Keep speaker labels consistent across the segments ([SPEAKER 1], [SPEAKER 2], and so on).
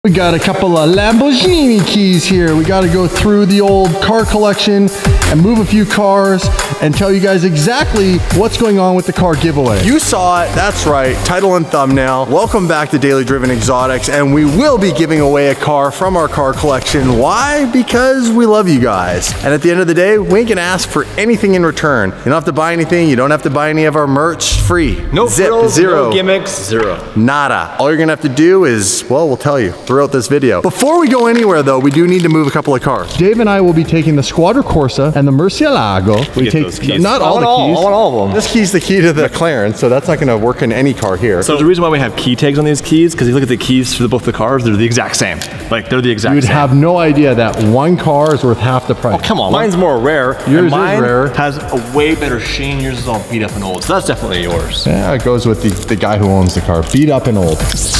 [SPEAKER 1] We got a couple of Lamborghini keys here. We got to go through the old car collection and move a few cars and tell you guys exactly what's going on with the car giveaway. You saw it, that's right, title and thumbnail. Welcome back to Daily Driven Exotics, and we will be giving away a car from our car collection. Why? Because we love you guys. And at the end of the day, we ain't gonna ask for anything in return. You don't have to buy anything, you don't have to buy any of our merch, free.
[SPEAKER 2] No frills,
[SPEAKER 1] zero.
[SPEAKER 2] No gimmicks, zero.
[SPEAKER 1] Nada. All you're gonna have to do is, well, we'll tell you throughout this video. Before we go anywhere though, we do need to move a couple of cars. Dave and I will be taking the Squadra Corsa and the Murcielago. We take
[SPEAKER 2] those keys.
[SPEAKER 1] Not all the keys.
[SPEAKER 2] I want all of them.
[SPEAKER 1] This key's the key to the McLaren, so that's not gonna work in any car here.
[SPEAKER 2] So the reason why we have key tags on these keys, because you look at the keys for both the cars, they're the exact same. Like, they're the exact
[SPEAKER 1] You'd
[SPEAKER 2] same.
[SPEAKER 1] have no idea that one car is worth half the price.
[SPEAKER 2] Oh, come on. Mine's more rare.
[SPEAKER 1] Yours
[SPEAKER 2] and mine
[SPEAKER 1] is rare.
[SPEAKER 2] has a way better sheen. Yours is all beat up and old. So that's definitely yours.
[SPEAKER 1] Yeah, it goes with the guy who owns the car. Beat up and old.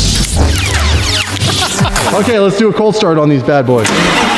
[SPEAKER 1] Okay, let's do a cold start on these bad boys.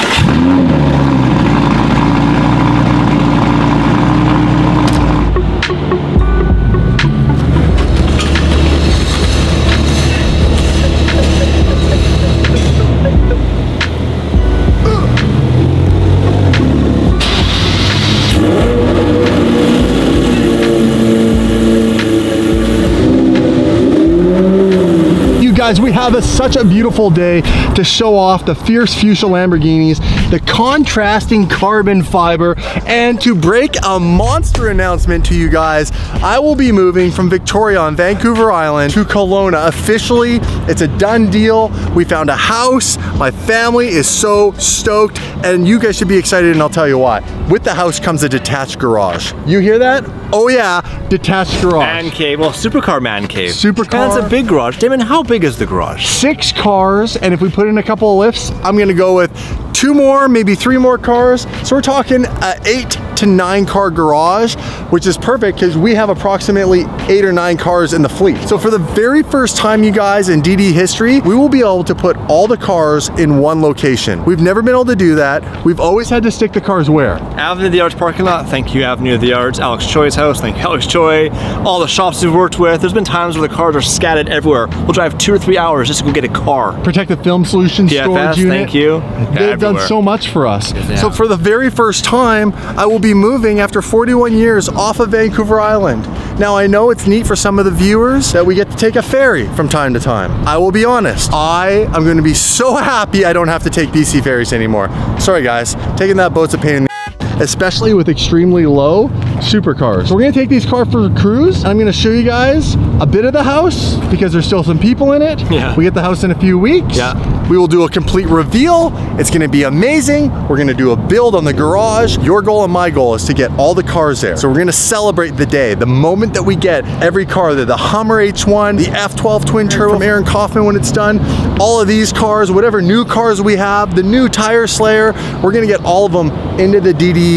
[SPEAKER 1] Guys, we have such a beautiful day to show off the fierce fuchsia Lamborghinis, the contrasting carbon fiber, and to break a monster announcement to you guys. I will be moving from Victoria on Vancouver Island to Kelowna. Officially, it's a done deal. We found a house. My family is so stoked, and you guys should be excited, and I'll tell you why. With the house comes a detached garage. You hear that? Oh yeah, detached garage.
[SPEAKER 2] Man cave, well, supercar man cave.
[SPEAKER 1] Supercar.
[SPEAKER 2] And it's a big garage. Damon, how big is the garage?
[SPEAKER 1] 6 cars, and if we put in a couple of lifts, I'm gonna go with 2 more, maybe 3 more cars. So we're talking an 8 to 9 car garage, which is perfect because we have approximately 8 or 9 cars in the fleet. So for the very first time, you guys, in DD history, we will be able to put all the cars in one location. We've never been able to do that. We've always had to stick the cars where?
[SPEAKER 2] Avenue of the Arts parking lot. Thank you, Avenue of the Arts. Alex Choi's house. Thank you, Alex Choi. All the shops we've worked with. There's been times where the cars are scattered everywhere. We'll drive 2 or 3 hours just to go get a car.
[SPEAKER 1] Protective Film Solutions storage unit.
[SPEAKER 2] Thank you.
[SPEAKER 1] They've done so much for us.
[SPEAKER 2] Yes,
[SPEAKER 1] so for the very first time, I will be moving after 41 years off of Vancouver Island. Now I know it's neat for some of the viewers that we get to take a ferry from time to time. I will be honest, I am going to be so happy I don't have to take BC ferries anymore. Sorry guys, taking that boat's a pain in the especially with extremely low supercars. So we're gonna take these cars for a cruise, and I'm gonna show you guys a bit of the house because there's still some people in it.
[SPEAKER 2] Yeah.
[SPEAKER 1] We get the house in a few weeks.
[SPEAKER 2] Yeah.
[SPEAKER 1] We will do a complete reveal. It's gonna be amazing. We're gonna do a build on the garage. Your goal and my goal is to get all the cars there. So we're gonna celebrate the day, the moment that we get every car there, the Hummer H1, the F12 twin turbo from Aaron Kaufman when it's done, all of these cars, whatever new cars we have, the new Tire Slayer, we're gonna get all of them into the DD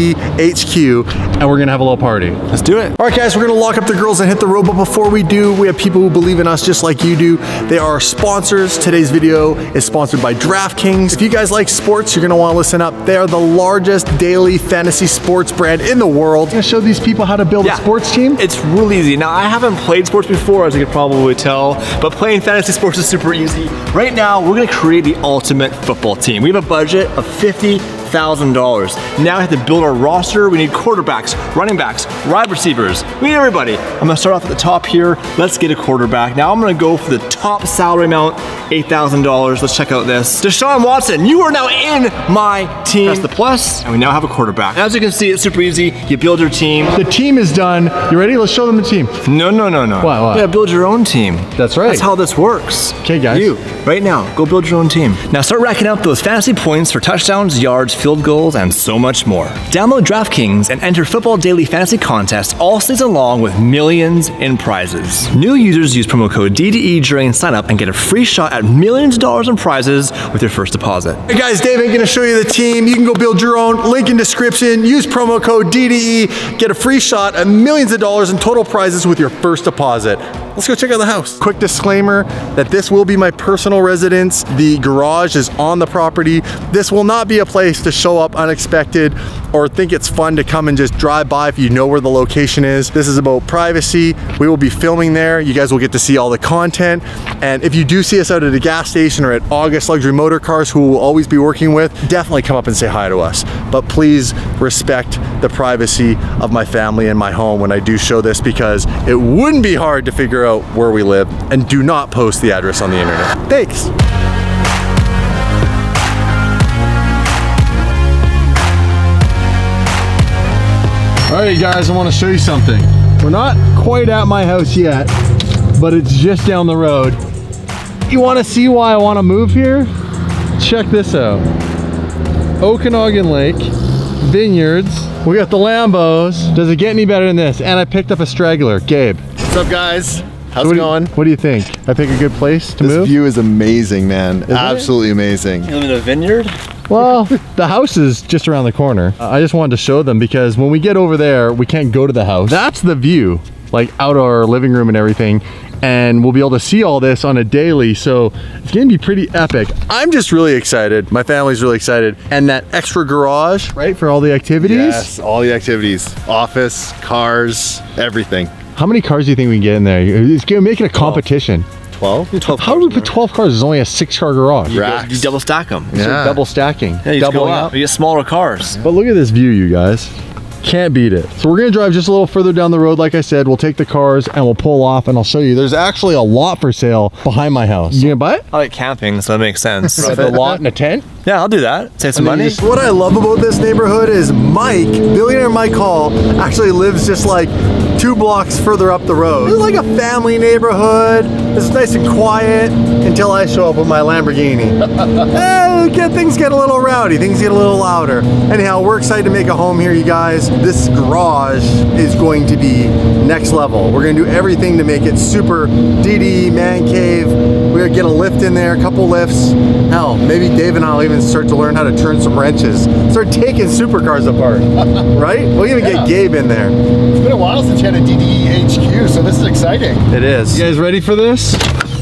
[SPEAKER 1] HQ, and we're gonna have a little party.
[SPEAKER 2] Let's do it.
[SPEAKER 1] All right, guys, we're gonna lock up the girls and hit the road, but before we do, we have people who believe in us just like you do. They are our sponsors. Today's video is sponsored by DraftKings. If you guys like sports, you're gonna wanna listen up. They are the largest daily fantasy sports brand in the world. I'm gonna show these people how to build a sports team.
[SPEAKER 2] It's really easy. Now, I haven't played sports before, as you could probably tell, but playing fantasy sports is super easy. Right now, we're gonna create the ultimate football team. We have a budget of $50,000. Now we have to build our roster. We need quarterbacks, running backs, wide receivers. We need everybody. I'm gonna start off at the top here. Let's get a quarterback. Now I'm gonna go for the top salary amount, $8,000. Let's check out this. Deshaun Watson, you are now in my team. That's the plus, and we now have a quarterback. As you can see, it's super easy. You build your team.
[SPEAKER 1] The team is done. You ready? Let's show them the team.
[SPEAKER 2] No.
[SPEAKER 1] What?
[SPEAKER 2] You gotta build your own team.
[SPEAKER 1] That's right.
[SPEAKER 2] That's how this works.
[SPEAKER 1] Okay, guys.
[SPEAKER 2] You, right now, go build your own team. Now start racking up those fantasy points for touchdowns, yards, field goals, and so much more. Download DraftKings and enter Football Daily Fantasy Contest all season long with millions in prizes. New users use promo code DDE during signup and get a free shot at millions of dollars in prizes with your first deposit.
[SPEAKER 1] Hey guys, Dave ain't gonna show you the team. You can go build your own. Link in description. Use promo code DDE. Get a free shot at millions of dollars in total prizes with your first deposit. let's go check out the house. Quick disclaimer that this will be my personal residence. The garage is on the property. This will not be a place to show up unexpected or think it's fun to come and just drive by if you know where the location is. This is about privacy. We will be filming there. You guys will get to see all the content. And if you do see us out at a gas station or at August Luxury Motor Cars, who we'll always be working with, definitely come up and say hi to us. But please respect the privacy of my family and my home when I do show this, because it wouldn't be hard to figure out where we live. And do not post the address on the internet. Thanks. All right, guys, I want to show you something. We're not quite at my house yet, but it's just down the road. You want to see why I want to move here? Check this out. Okanagan Lake, vineyards. We got the Lambos. Does it get any better than this? And I picked up a straggler, Gabe.
[SPEAKER 3] What's up, guys? How's it going?
[SPEAKER 1] What do you think? I pick a good place to move?
[SPEAKER 3] This view is amazing, man. Absolutely amazing.
[SPEAKER 2] You live in a vineyard?
[SPEAKER 1] Well, the house is just around the corner. I just wanted to show them because when we get over there, we can't go to the house. That's the view, like out our living room and everything. And we'll be able to see all this on a daily, so it's gonna be pretty epic. I'm just really excited. My family's really excited. And that extra garage, right, for all the activities?
[SPEAKER 3] Yes, all the activities. Office, cars, everything.
[SPEAKER 1] How many cars do you think we can get in there? It's gonna make it a competition.
[SPEAKER 3] 12?
[SPEAKER 1] 12 How do we put 12 cars? There's only a 6-car garage.
[SPEAKER 2] You double stack them.
[SPEAKER 3] Yeah.
[SPEAKER 1] Double stacking.
[SPEAKER 2] Yeah, you
[SPEAKER 1] Doubling
[SPEAKER 2] go up. You get smaller cars.
[SPEAKER 1] But look at this view, you guys. Can't beat it. So we're gonna drive just a little further down the road. Like I said, we'll take the cars and we'll pull off and I'll show you. There's actually a lot for sale behind my house. You gonna buy it?
[SPEAKER 2] I like camping, so that makes sense.
[SPEAKER 1] A lot and a tent?
[SPEAKER 2] Yeah, I'll do that. Save some money.
[SPEAKER 1] What I love about this neighborhood is Mike, billionaire Mike Hall, actually lives just like 2 blocks further up the road. It's like a family neighborhood. It's nice and quiet until I show up with my Lamborghini. Things get a little rowdy, things get a little louder. Anyhow, we're excited to make a home here, you guys. This garage is going to be next level. We're gonna do everything to make it super DD, man cave. We're gonna get a lift in there, a couple lifts. Hell, maybe Dave and I'll even start to learn how to turn some wrenches. Start taking supercars apart, right? We'll even get Gabe in there.
[SPEAKER 3] It's been a while since you had a DDHQ, so this is exciting.
[SPEAKER 1] It is. You guys ready for this?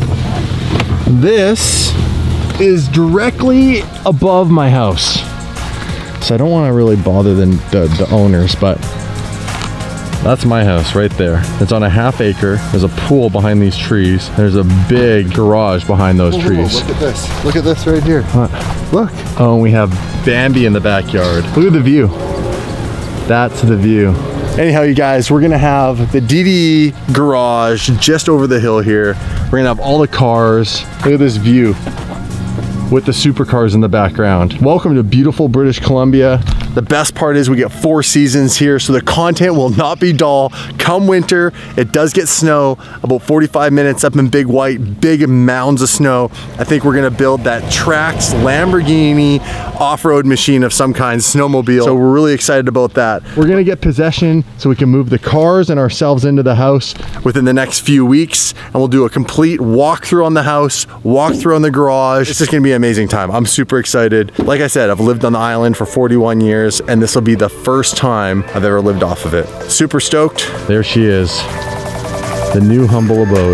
[SPEAKER 1] This is directly above my house. So I don't want to really bother the owners, but that's my house right there. It's on a ½ acre. There's a pool behind these trees. There's a big garage behind those trees.
[SPEAKER 3] Look at this. Look at this right here.
[SPEAKER 1] What? Look. Oh, and we have Bambi in the backyard. Look at the view. That's the view. Anyhow, you guys, we're gonna have the DD garage just over the hill here. We're gonna have all the cars. Look at this view with the supercars in the background. Welcome to beautiful British Columbia. The best part is we get 4 seasons here, so the content will not be dull. Come winter, it does get snow, about 45 minutes up in Big White, big mounds of snow. I think we're gonna build that Trax Lamborghini off-road machine of some kind, snowmobile. So we're really excited about that. We're gonna get possession so we can move the cars and ourselves into the house within the next few weeks, and we'll do a complete walkthrough on the house, walkthrough on the garage. It's just gonna be an amazing time. I'm super excited. Like I said, I've lived on the island for 41 years, and this will be the first time I've ever lived off of it. Super stoked. There she is, the new humble abode.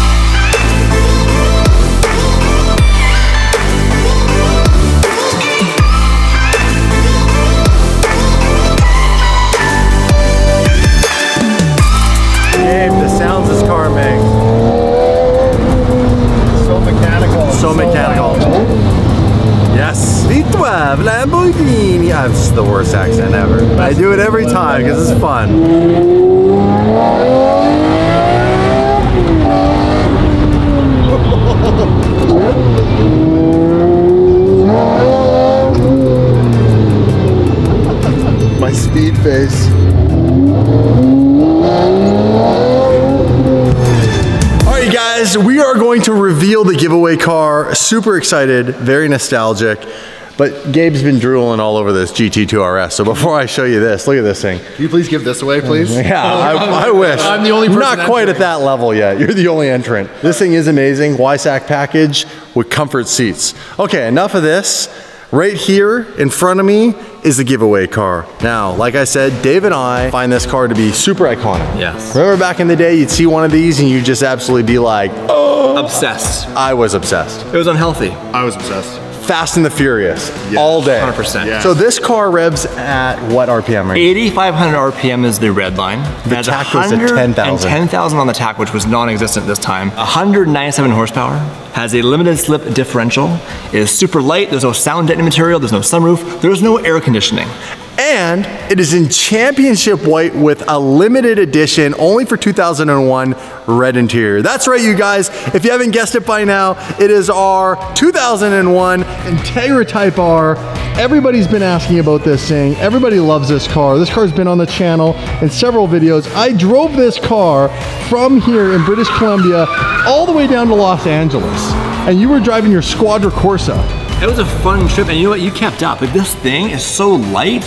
[SPEAKER 1] Gabe, the sounds this car makes.
[SPEAKER 3] So mechanical.
[SPEAKER 1] So mechanical. Yes. V12 Lamborghini. That's the worst accent ever. I do it every time because it's fun.
[SPEAKER 3] My speed face.
[SPEAKER 1] Alright guys, we are going to reveal the giveaway car. Super excited, very nostalgic. But Gabe's been drooling all over this GT2 RS. So before I show you this, look at this thing.
[SPEAKER 3] Can you please give this away, please?
[SPEAKER 1] Yeah, I wish.
[SPEAKER 3] I'm the only person
[SPEAKER 1] Not quite
[SPEAKER 3] entering.
[SPEAKER 1] at that level yet. You're the only entrant. This thing is amazing. YSAC package with comfort seats. Okay, enough of this. Right here in front of me is the giveaway car. Now, like I said, Dave and I find this car to be super iconic.
[SPEAKER 2] Yes.
[SPEAKER 1] Remember back in the day, you'd see one of these and you'd just absolutely be like, oh.
[SPEAKER 2] Obsessed.
[SPEAKER 1] I was obsessed.
[SPEAKER 2] It was unhealthy.
[SPEAKER 3] I was obsessed.
[SPEAKER 1] Fast and the Furious, all day.
[SPEAKER 2] 100%.
[SPEAKER 3] Yeah.
[SPEAKER 1] So this car revs at what RPM range?
[SPEAKER 2] 8,500 RPM is the red line.
[SPEAKER 1] The TAC goes to 10,000.
[SPEAKER 2] 10,000 on the TAC, which was non-existent this time. 197 horsepower, has a limited slip differential, is super light, there's no sound deadening material, there's no sunroof, there's no air conditioning.
[SPEAKER 1] And it is in championship white with a limited edition, only for 2001 red interior. That's right, you guys. If you haven't guessed it by now, it is our 2001 Integra Type R. Everybody's been asking about this thing. Everybody loves this car. This car's been on the channel in several videos. I drove this car from here in British Columbia all the way down to Los Angeles. And you were driving your Squadra Corsa.
[SPEAKER 2] It was a fun trip, and you know what? You kept up. Like, this thing is so light,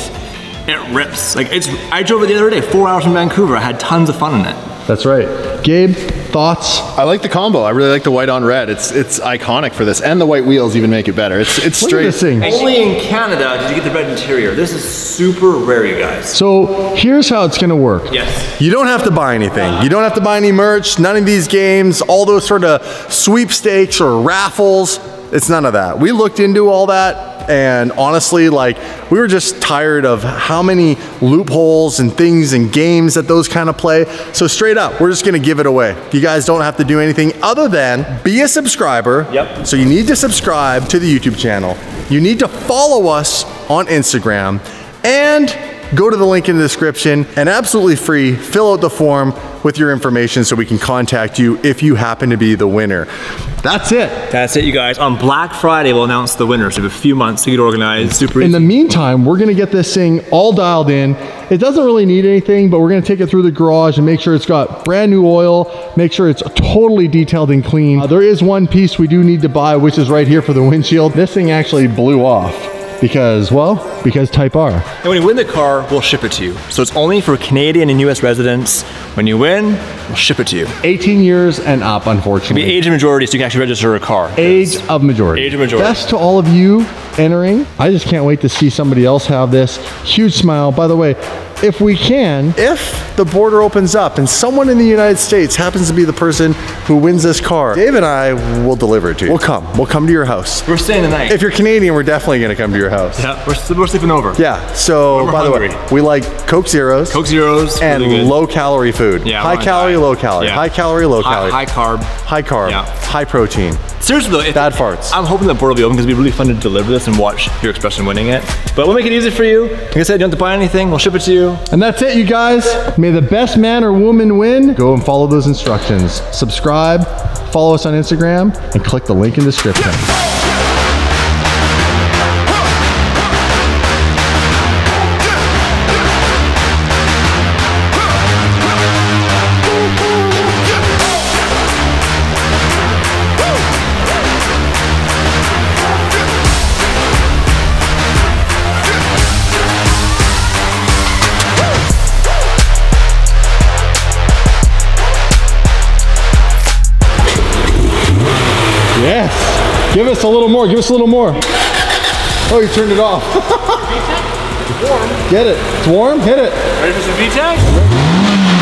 [SPEAKER 2] it rips. Like, I drove it the other day, 4 hours from Vancouver. I had tons of fun in it.
[SPEAKER 1] That's right. Gabe, thoughts?
[SPEAKER 3] I like the combo. I really like the white on red. It's iconic for this, and the white wheels even make it better. It's
[SPEAKER 1] Look
[SPEAKER 3] straight.
[SPEAKER 1] at this thing.
[SPEAKER 2] Only in Canada did you get the red interior. This is super rare, you guys.
[SPEAKER 1] So here's how it's gonna work.
[SPEAKER 2] Yes.
[SPEAKER 1] You don't have to buy anything. You don't have to buy any merch, none of these games, all those sort of sweepstakes or raffles. It's none of that. We looked into all that, and honestly, like, we were just tired of how many loopholes and things and games that those kind of play. So straight up, we're just gonna give it away. You guys don't have to do anything other than be a subscriber.
[SPEAKER 2] Yep.
[SPEAKER 1] So you need to subscribe to the YouTube channel. You need to follow us on Instagram, and go to the link in the description, and absolutely free, fill out the form with your information so we can contact you if you happen to be the winner. That's it.
[SPEAKER 2] That's it, you guys. On Black Friday, we'll announce the winners. We have a few months to get organized. Super
[SPEAKER 1] In
[SPEAKER 2] easy.
[SPEAKER 1] the meantime, we're gonna get this thing all dialed in. It doesn't really need anything, but we're gonna take it through the garage and make sure it's got brand new oil, make sure it's totally detailed and clean. There is one piece we do need to buy, which is right here for the windshield. This thing actually blew off because, well, because Type R.
[SPEAKER 2] And when you win the car, we'll ship it to you. So it's only for Canadian and US residents. When you win, we'll ship it to you.
[SPEAKER 1] 18 years and up,
[SPEAKER 2] It'll be
[SPEAKER 1] unfortunately.
[SPEAKER 2] age of majority, so you can actually register a car.
[SPEAKER 1] Age of majority.
[SPEAKER 2] Age of majority.
[SPEAKER 1] Best to all of you entering. I just can't wait to see somebody else have this. Huge smile. By the way, if we can, if the border opens up and someone in the United States happens to be the person who wins this car, Dave and I will deliver it to you. We'll come to your house.
[SPEAKER 2] We're staying the night.
[SPEAKER 1] If you're Canadian, we're definitely gonna come to your house.
[SPEAKER 2] Yeah, we're sleeping over.
[SPEAKER 1] Yeah, so
[SPEAKER 2] We're
[SPEAKER 1] by the way,
[SPEAKER 2] hungry.
[SPEAKER 1] we like Coke Zeros.
[SPEAKER 2] Coke Zeros,
[SPEAKER 1] and
[SPEAKER 2] really good.
[SPEAKER 1] low calorie food.
[SPEAKER 2] Yeah,
[SPEAKER 1] high
[SPEAKER 2] we're on a
[SPEAKER 1] calorie,
[SPEAKER 2] diet.
[SPEAKER 1] low calorie.
[SPEAKER 2] Yeah.
[SPEAKER 1] High calorie, low calorie.
[SPEAKER 2] High carb.
[SPEAKER 1] High carb.
[SPEAKER 2] Yeah.
[SPEAKER 1] High protein.
[SPEAKER 2] Seriously though,
[SPEAKER 1] Bad farts.
[SPEAKER 2] I'm hoping the border will be open because it'd be really fun to deliver this and watch your expression winning it. But we'll make it easy for you. Like I said, you don't have to buy anything. We'll ship it to you.
[SPEAKER 1] And that's it, you guys. May the best man or woman win. Go and follow those instructions. Subscribe, follow us on Instagram, and click the link in the description. Yes. Give us a little more. Give us a little more. Oh, you turned it off.
[SPEAKER 2] It's warm.
[SPEAKER 1] Get it. It's warm. Hit it.
[SPEAKER 2] Ready for some VTEC?